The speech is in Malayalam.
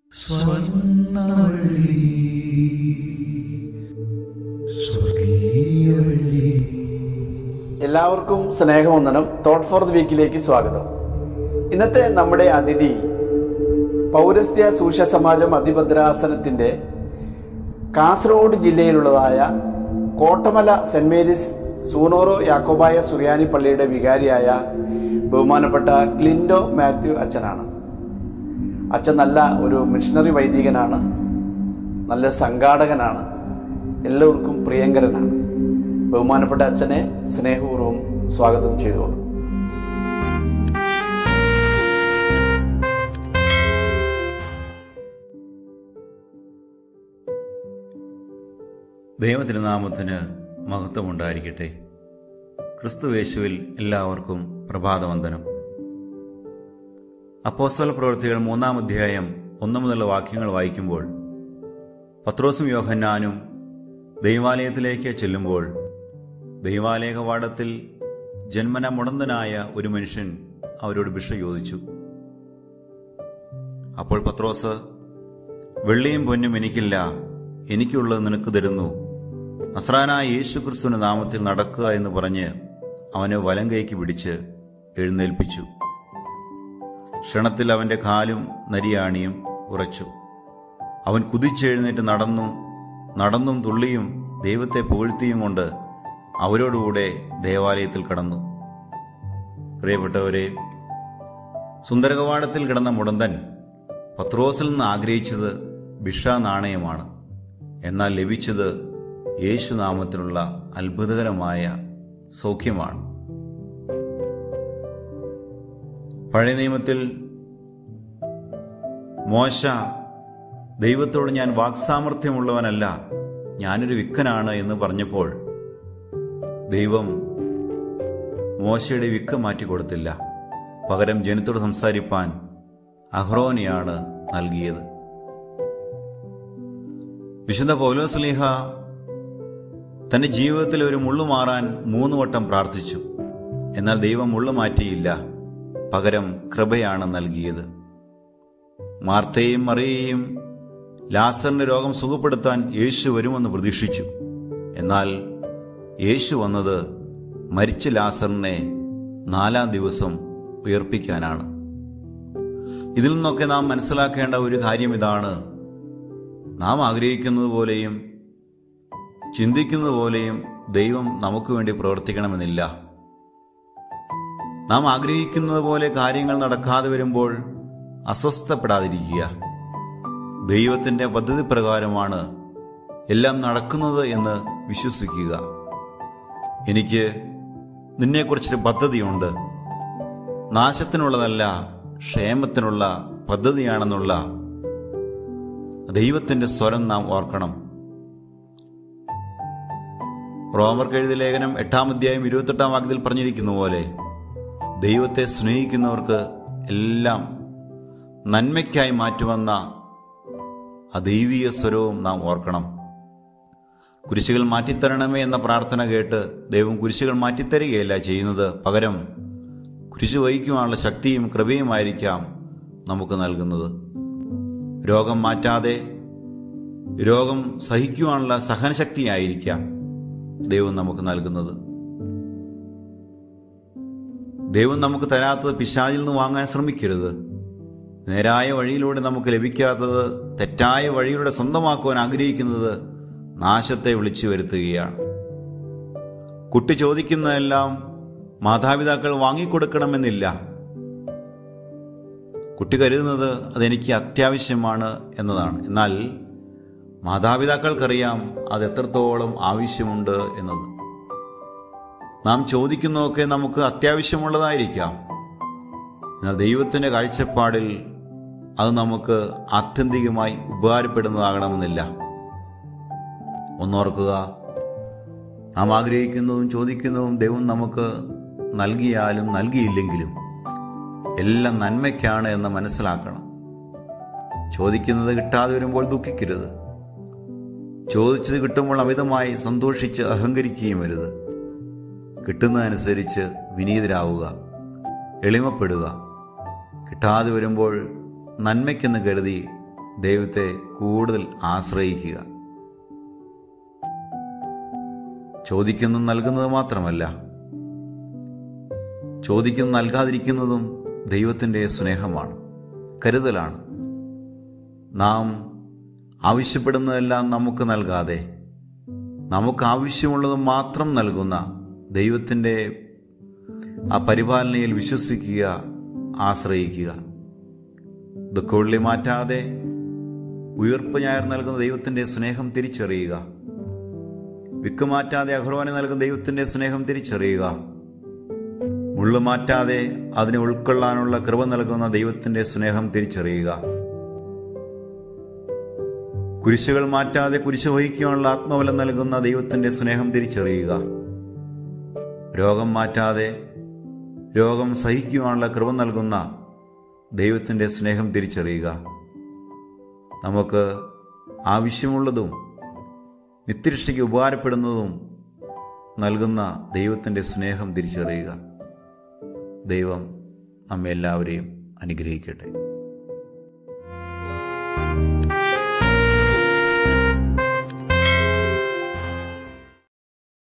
സ്വർണ്ണവള്ളി സ്വർഗീയവള്ളി. എല്ലാവർക്കും സ്നേഹവന്ദനം. തോട്ട് ഫോർ ദി വീക്കിലേക്ക് സ്വാഗതം. ഇന്നത്തെ നമ്മുടെ അതിഥി പൗരസ്ത്യ സൂക്ഷ്യ സമാജം അതിഭദ്രാസനത്തിൻ്റെ കാസർഗോഡ് ജില്ലയിലുള്ളതായ കോട്ടമല സെൻറ് മേരീസ് സൂനോറോ യാക്കോബായ സുറിയാനി പള്ളിയുടെ വികാരിയായ ബഹുമാനപ്പെട്ട ക്ലിൻഡോ മാത്യു അച്ഛനാണ്. അച്ഛൻ നല്ല ഒരു മിഷണറി വൈദികനാണ്, നല്ല സംഘാടകനാണ്, എല്ലാവർക്കും പ്രിയങ്കരനാണ്. ബഹുമാനപ്പെട്ട അച്ഛനെ സ്നേഹപൂർവ്വം സ്വാഗതം ചെയ്തുകൊള്ളുന്നു. ദൈവതിരുനാമത്തിന് മഹത്വമുണ്ടായിരിക്കട്ടെ. ക്രിസ്തുയേശുവിൽ എല്ലാവർക്കും പ്രഭാതവന്ദനം. അപ്പോസ്തല പ്രവൃത്തികൾ 3-ാം അധ്യായം 1 മുതലുള്ള വാക്യങ്ങൾ വായിക്കുമ്പോൾ, പത്രോസും യോഹന്നാനും ദൈവാലയത്തിലേക്ക് ചെല്ലുമ്പോൾ ദൈവാലയ കവാടത്തിൽ ജന്മന മുടന്തനായ ഒരു മനുഷ്യൻ അവരോട് ഭിക്ഷ ചോദിച്ചു. അപ്പോൾ പത്രോസ്, വെള്ളിയും പൊന്നും എനിക്കില്ല, എനിക്കുള്ളത് നിനക്ക് തരുന്നു, നസ്രായനായ യേശുക്രിസ്തുവിന്റെ നാമത്തിൽ നടക്കുക എന്ന് പറഞ്ഞ് അവനെ വലം കൈക്ക് പിടിച്ച് എഴുന്നേൽപ്പിച്ചു. ക്ഷണത്തിൽ അവന്റെ കാലും നരിയാണിയും ഉറച്ചു. അവൻ കുതിച്ചെഴുന്നേറ്റ് നടന്നും തുള്ളിയും ദൈവത്തെ പുകഴ്ത്തിയും കൊണ്ട് അവരോടുകൂടെ ദേവാലയത്തിൽ കടന്നു. പ്രിയപ്പെട്ടവരെ, സുന്ദരകവാടത്തിൽ കിടന്ന മുടന്തൻ പത്രോസിൽ നിന്ന് ആഗ്രഹിച്ചത് ഭിക്ഷാ നാണയമാണ്. എന്നാൽ ലഭിച്ചത് യേശുനാമത്തിലുള്ള അത്ഭുതകരമായ സൗഖ്യമാണ്. പഴയ നിയമത്തിൽ മോശ ദൈവത്തോട് ഞാൻ വാക്സാമർഥ്യമുള്ളവനല്ല, ഞാനൊരു വിക്കനാണ് എന്ന് പറഞ്ഞപ്പോൾ ദൈവം മോശയുടെ വിക്ക് മാറ്റിക്കൊടുത്തില്ല. പകരം ജനത്തോട് സംസാരിപ്പാൻ അഹ്റോനെയാണ് നൽകിയത്. വിശുദ്ധ പൗലോസ്ലീഹ തന്റെ ജീവിതത്തിൽ ഒരു മുള്ളു മാറാൻ 3 വട്ടം പ്രാർത്ഥിച്ചു. എന്നാൽ ദൈവം മുള്ളു മാറ്റിയില്ല, പകരം കൃപയാണ് നൽകിയത്. മാർത്തയെയും മറിയയെയും ലാസറിന്റെ രോഗം സുഖപ്പെടുത്താൻ യേശു വരുമെന്ന് പ്രതീക്ഷിച്ചു. എന്നാൽ യേശു വന്നത് മരിച്ച ലാസറിനെ 4-ാം ദിവസം ഉയർപ്പിക്കാനാണ്. ഇതിൽ നിന്നൊക്കെ നാം മനസ്സിലാക്കേണ്ട ഒരു കാര്യം ഇതാണ്: നാം ആഗ്രഹിക്കുന്നത് പോലെയും ചിന്തിക്കുന്നത് പോലെയും ദൈവം നമുക്ക് വേണ്ടി പ്രവർത്തിക്കണമെന്നില്ല. നാം ആഗ്രഹിക്കുന്നത് പോലെ കാര്യങ്ങൾ നടക്കാതെ വരുമ്പോൾ അസ്വസ്ഥപ്പെടാതിരിക്കുക. ദൈവത്തിന്റെ പദ്ധതി പ്രകാരമാണ് എല്ലാം നടക്കുന്നത് എന്ന് വിശ്വസിക്കുക. എനിക്ക് നിന്നെക്കുറിച്ചൊരു പദ്ധതിയുണ്ട്, നാശത്തിനുള്ളതല്ല ക്ഷേമത്തിനുള്ള പദ്ധതിയാണെന്നുള്ള ദൈവത്തിന്റെ സ്വരം നാം ഓർക്കണം. റോമർക്ക് എഴുതിയ ലേഖനം 8-ാം അധ്യായം 28-ാം വാക്യത്തിൽ പറഞ്ഞിരിക്കുന്ന പോലെ, ദൈവത്തെ സ്നേഹിക്കുന്നവർക്ക് എല്ലാം നന്മയ്ക്കായി മാറ്റുവന്ന ആ ദൈവീയ സ്വരവും നാം ഓർക്കണം. കുരിശുകൾ മാറ്റിത്തരണമേ എന്ന പ്രാർത്ഥന കേട്ട് ദൈവം കുരിശുകൾ മാറ്റിത്തരികയല്ല ചെയ്യുന്നത്, പകരം കുരിശു വഹിക്കുവാനുള്ള ശക്തിയും കൃപയുമായിരിക്കാം നമുക്ക് നൽകുന്നത്. രോഗം മാറ്റാതെ രോഗം സഹിക്കുവാനുള്ള സഹനശക്തിയായിരിക്കാം ദൈവം നമുക്ക് നൽകുന്നത്. ദൈവം നമുക്ക് തരാത്തത് പിശാചിൽ നിന്ന് വാങ്ങാൻ ശ്രമിക്കരുത്. നേരായ വഴിയിലൂടെ നമുക്ക് ലഭിക്കാത്തത് തെറ്റായ വഴിയിലൂടെ സ്വന്തമാക്കുവാൻ ആഗ്രഹിക്കുന്നത് നാശത്തെ വിളിച്ചു വരുത്തുകയാണ്. കുട്ടി ചോദിക്കുന്നതെല്ലാം മാതാപിതാക്കൾ വാങ്ങിക്കൊടുക്കണമെന്നില്ല. കുട്ടി കരുതുന്നത് അതെനിക്ക് അത്യാവശ്യമാണ് എന്നതാണ്. എന്നാൽ മാതാപിതാക്കൾക്കറിയാം അത് എത്രത്തോളം ആവശ്യമുണ്ട് എന്നത്. നാം ചോദിക്കുന്നതൊക്കെ നമുക്ക് അത്യാവശ്യമുള്ളതായിരിക്കാം, എന്നാൽ ദൈവത്തിന്റെ കാഴ്ചപ്പാടിൽ അത് നമുക്ക് ആത്യന്തികമായി ഉപകാരപ്പെടുന്നതാകണമെന്നില്ല. ഒന്നോർക്കുക, നാം ആഗ്രഹിക്കുന്നതും ചോദിക്കുന്നതും ദൈവം നമുക്ക് നൽകിയാലും നൽകിയില്ലെങ്കിലും എല്ലാം നന്മയ്ക്കാണ് എന്ന് മനസ്സിലാക്കണം. ചോദിക്കുന്നത് കിട്ടാതെ വരുമ്പോൾ ദുഃഖിക്കരുത്. ചോദിച്ചത് കിട്ടുമ്പോൾ അമിതമായി സന്തോഷിച്ച് അഹങ്കരിക്കുകയും അരുത്. കിട്ടുന്നതനുസരിച്ച് വിനീതരാവുക, എളിമപ്പെടുക. കിട്ടാതെ വരുമ്പോൾ നന്മയ്ക്കെന്ന് കരുതി ദൈവത്തെ കൂടുതൽ ആശ്രയിക്കുക. ചോദിക്കുന്നത് നൽകുന്നത് മാത്രമല്ല, ചോദിക്കുന്നത് നൽകാതിരിക്കുന്നതും ദൈവത്തിൻ്റെ സ്നേഹമാണ്, കരുതലാണ്. നാം ആവശ്യപ്പെടുന്നതെല്ലാം നമുക്ക് നൽകാതെ നമുക്ക് ആവശ്യമുള്ളത് മാത്രം നൽകുന്ന ദൈവത്തിൻ്റെ ആ പരിപാലനയിൽ വിശ്വസിക്കുക, ആശ്രയിക്കുക. ദുഃഖവെള്ളി മാറ്റാതെ ഉയർപ്പ് ഞായർ നൽകുന്ന ദൈവത്തിൻ്റെ സ്നേഹം തിരിച്ചറിയുക. വിക്കുമാറ്റാതെ അഹ്റോനെ നൽകുന്ന ദൈവത്തിൻ്റെ സ്നേഹം തിരിച്ചറിയുക. മുള്ളു മാറ്റാതെ അതിനെ ഉൾക്കൊള്ളാനുള്ള കൃപ നൽകുന്ന ദൈവത്തിൻ്റെ സ്നേഹം തിരിച്ചറിയുക. കുരിശുകൾ മാറ്റാതെ കുരിശ് വഹിക്കാനുള്ള ആത്മബലം നൽകുന്ന ദൈവത്തിൻ്റെ സ്നേഹം തിരിച്ചറിയുക. രോഗം മാറ്റാതെ രോഗം സഹിക്കുവാനുള്ള കൃപ നൽകുന്ന ദൈവത്തിൻ്റെ സ്നേഹം തിരിച്ചറിയുക. നമുക്ക് ആവശ്യമുള്ളതും നിത്യരക്ഷയ്ക്ക് ഉപകാരപ്പെടുന്നതും നൽകുന്ന ദൈവത്തിൻ്റെ സ്നേഹം തിരിച്ചറിയുക. ദൈവം നമ്മെ എല്ലാവരെയും അനുഗ്രഹിക്കട്ടെ.